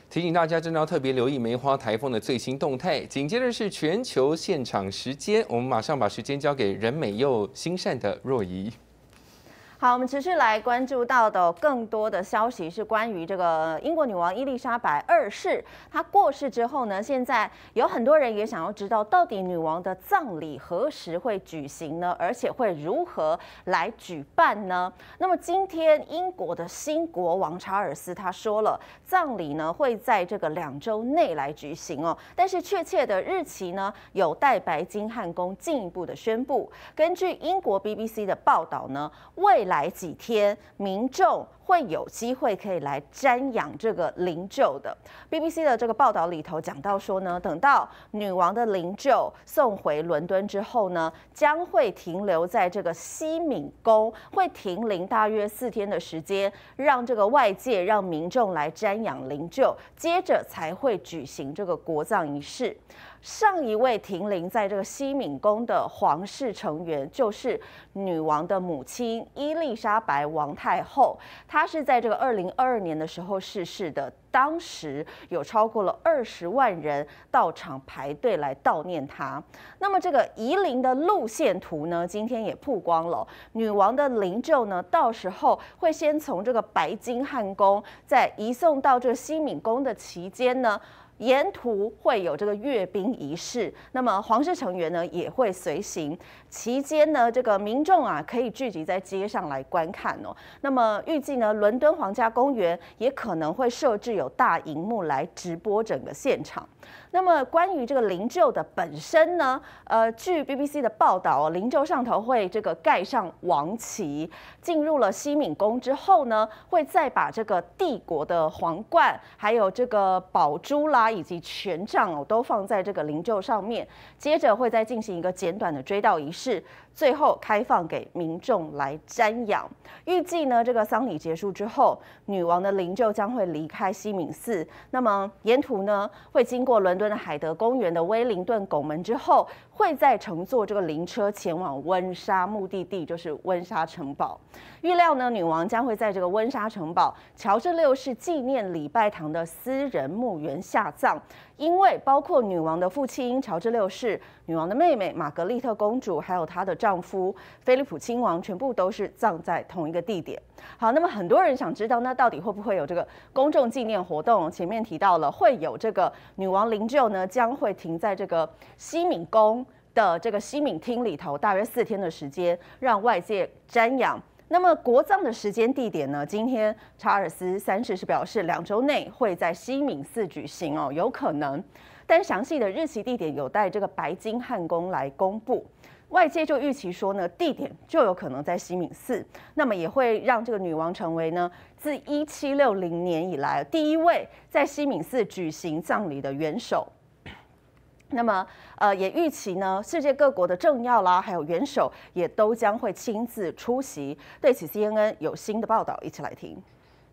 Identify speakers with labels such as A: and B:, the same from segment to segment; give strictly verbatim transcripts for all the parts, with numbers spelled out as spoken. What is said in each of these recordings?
A: 提醒大家，真的要特别留意梅花台风的最新动态。紧接着是全球现场时间，我们马上把时间交给人美又心善的若仪。
B: 好，我们持续来关注到的更多的消息是关于这个英国女王伊丽莎白二世，她过世之后呢，现在有很多人也想要知道，到底女王的葬礼何时会举行呢？而且会如何来举办呢？那么今天英国的新国王查尔斯他说了，葬礼呢会在这个两周内来举行哦，但是确切的日期呢，有待白金汉宫进一步的宣布。根据英国 B B C 的报道呢，未来几天，民众会有机会可以来瞻仰这个灵柩的。B B C 的这个报道里头讲到说呢，等到女王的灵柩送回伦敦之后呢，将会停留在这个西敏宫，会停灵大约四天的时间，让这个外界、让民众来瞻仰灵柩，接着才会举行这个国葬仪式。上一位停灵在这个西敏宫的皇室成员，就是女王的母亲伊丽莎白王太后。她是在这个二零二二年的时候逝世的，当时有超过了二十万人到场排队来悼念她。那么这个移灵的路线图呢，今天也曝光了。女王的灵柩呢，到时候会先从这个白金汉宫，再移送到这个西敏宫的期间呢，沿途会有这个阅兵仪式，那么皇室成员呢也会随行。期间呢，这个民众啊可以聚集在街上来观看哦。那么预计呢，伦敦皇家公园也可能会设置有大荧幕来直播整个现场。那么关于这个灵柩的本身呢，呃，据 B B C 的报道哦，灵柩上头会这个盖上王旗，进入了西敏宫之后呢，会再把这个帝国的皇冠，还有这个宝珠啦，以及权杖哦，都放在这个灵柩上面。接着会再进行一个简短的追悼仪式，最后开放给民众来瞻仰。预计呢，这个丧礼结束之后，女王的灵柩将会离开西敏寺。那么沿途呢，会经过伦敦的海德公园的威灵顿拱门之后，会再乘坐这个灵车前往温莎，目的地就是温莎城堡。预料呢，女王将会在这个温莎城堡乔治六世纪念礼拜堂的私人墓园下葬。因为包括女王的父亲乔治六世、女王的妹妹玛格丽特公主，还有她的丈夫菲利普亲王，全部都是葬在同一个地点。好，那么很多人想知道，那到底会不会有这个公众纪念活动？前面提到了会有这个女王灵柩呢，将会停在这个西敏宫的这个西敏厅里头，大约四天的时间，让外界瞻仰。那么国葬的时间地点呢？今天查尔斯三世是表示两周内会在西敏寺举行哦，有可能，但详细的日期地点有待这个白金汉宫来公布。外界就预期说呢，地点就有可能在西敏寺，那么也会让这个女王成为呢自一七六零年以来第一位在西敏寺举行葬礼的元首。那么，呃，也预期呢，世界各国的政要啦，还有元首也都将会亲自出席。对此 ，C N N 有新的报道，一起来听。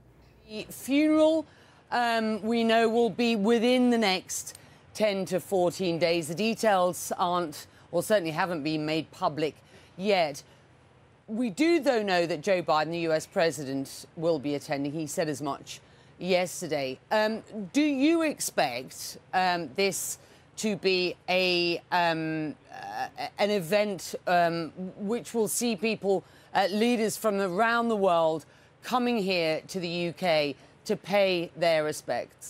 C: The funeral, um, we know, will be within the next ten to fourteen days. The details aren't, or certainly haven't been made public yet. We do, though, know that Joe Biden, the U S president, will be attending. He said as much yesterday. Um, do you expect um, this to be a um, uh, an event um, which will see people, uh, leaders from around the world, coming here to the U K to pay their respects?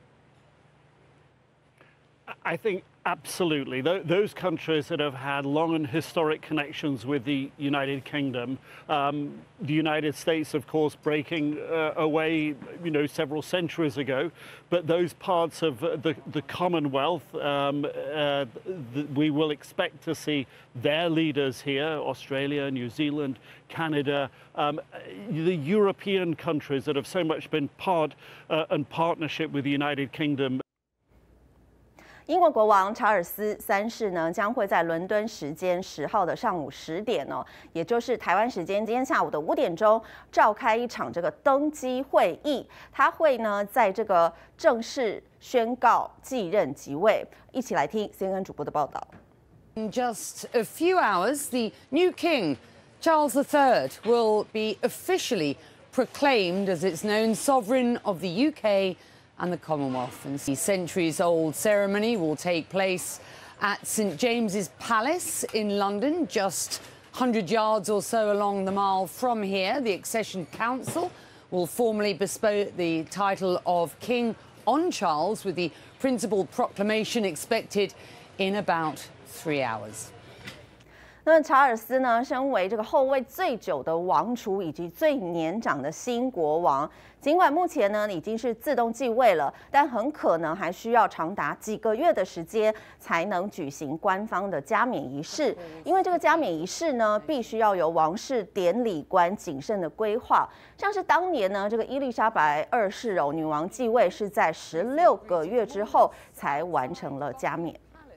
D: I think absolutely. Th those countries that have had long and historic connections with the United Kingdom, um, the United States, of course, breaking uh, away, you know, several centuries ago, but those parts of uh, the, the Commonwealth, um, uh, the, we will expect to see their leaders here, Australia, New Zealand, Canada, um, the European countries that have so much been part uh, and partnership with the United Kingdom.
B: 英国国王查尔斯三世呢，将会在伦敦时间十号的上午十点哦，也就是台湾时间今天下午的五点钟，召开一场这个登基会议。他会呢，在这个正式宣告继任即位。一起来听 C N N 主播的报道。
C: In just a few hours, the new king, Charles the Third, will be officially proclaimed as its known sovereign of the U K and the Commonwealth. And the centuries-old ceremony will take place at Saint James's Palace in London, just one hundred yards or so along the Mall from here. The Accession Council will formally bestow the title of King on Charles, with the principal proclamation expected in about three hours.
B: 那么查尔斯呢，身为这个后位最久的王储以及最年长的新国王，尽管目前呢已经是自动继位了，但很可能还需要长达几个月的时间才能举行官方的加冕仪式。因为这个加冕仪式呢，必须要由王室典礼官谨慎的规划。像是当年呢，这个伊丽莎白二世哦，女王继位是在十六个月之后才完成了加冕。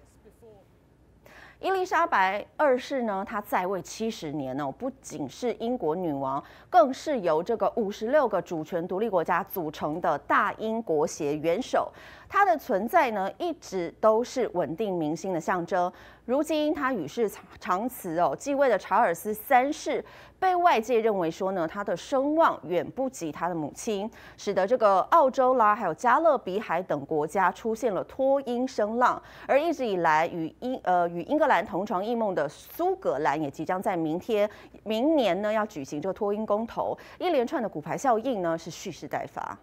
B: 伊丽莎白二世呢，她在位七十年哦，不仅是英国女王，更是由这个五十六个主权独立国家组成的大英国协元首。她的存在呢，一直都是稳定民心的象征。如今，她与世长辞哦，继位的查尔斯三世被外界认为说呢，他的声望远不及他的母亲，使得这个澳洲啦，还有加勒比海等国家出现了脱英声浪。而一直以来与英呃与英格兰同床异梦的苏格兰，也即将在明天明年呢要举行这个脱英公投，一连串的骨牌效应呢是蓄势待发。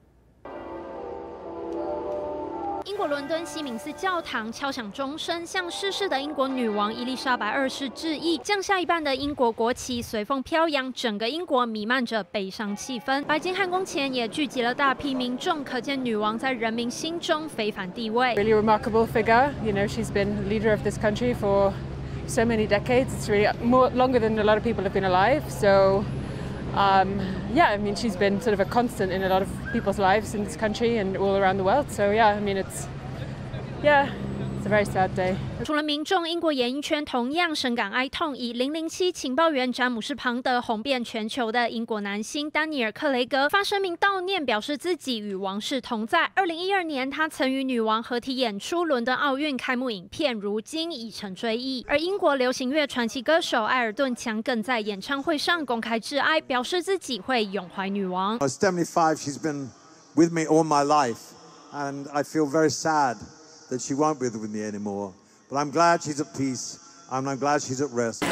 E: 英国伦敦西敏寺教堂敲响钟声，向逝世的英国女王伊丽莎白二世致意。降下一半的英国国旗随风飘扬，整个英国弥漫着悲伤气氛。白金汉宫前也聚集了大批民众，可见女王在人民心中非凡地位。
F: Really remarkable figure. You know, she's been leader of this country for so many decades. It's really more longer than a lot of people have been alive. So. Um, yeah, I mean, she's been sort of a constant in a lot of people's lives in this country and all around the world. So yeah, I mean, it's, yeah, it's a very sad day.
E: 除了民众，英国演艺圈同样深感哀痛。以零零七情报员詹姆士庞德红遍全球的英国男星丹尼尔·克雷格发声明悼念，表示自己与王室同在。二零一二年，他曾与女王合体演出伦敦奥运开幕影片，如今已成追忆。而英国流行乐传奇歌手艾尔顿·强更在演唱会上公开致哀，表示自己会永怀女王。
G: I was seventy-five. She's been with me all my life, and I feel very sad that she won't be with me anymore. But I'm glad she's at peace, and I'm glad she's at rest.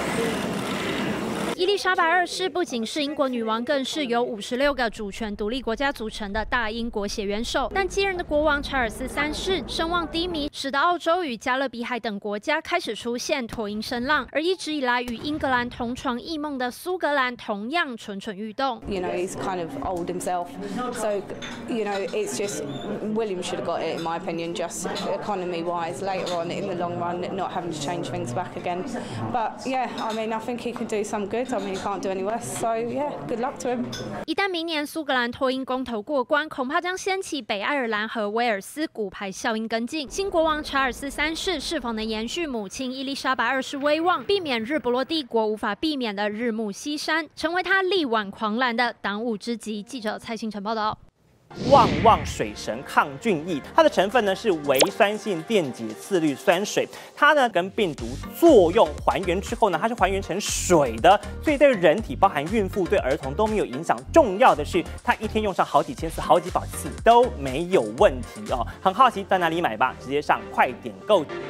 E: 伊丽莎白二世不仅是英国女王，更是由五十六个主权独立国家组成的大英国协元首。但继任的国王查尔斯三世声望低迷，使得澳洲与加勒比海等国家开始出现脱英声浪。而一直以来与英格兰同床异梦的苏格兰同样蠢蠢欲动。
H: You know, he's kind of old himself, so you know it's just William should have got it in my opinion, just economy-wise. Later on in the long run, not having to change things back again. But yeah, I mean, I think he can do some good. I mean, he can't do any worse. So yeah, good luck to him.
E: 一旦明年苏格兰脱英公投过关，恐怕将掀起北爱尔兰和威尔斯骨牌效应跟进。新国王查尔斯三世是否能延续母亲伊丽莎白二世威望，避免日不落帝国无法避免的日暮西山，成为他力挽狂澜的当务之急。记者蔡信成报道。
I: 旺旺水神抗菌液，它的成分呢是微酸性电解次氯酸水，它呢跟病毒作用还原之后呢，它是还原成水的，所以对人体，包含孕妇、对儿童都没有影响。重要的是，它一天用上好几千次、好几百次都没有问题哦。很好奇在哪里买吧？直接上快点购。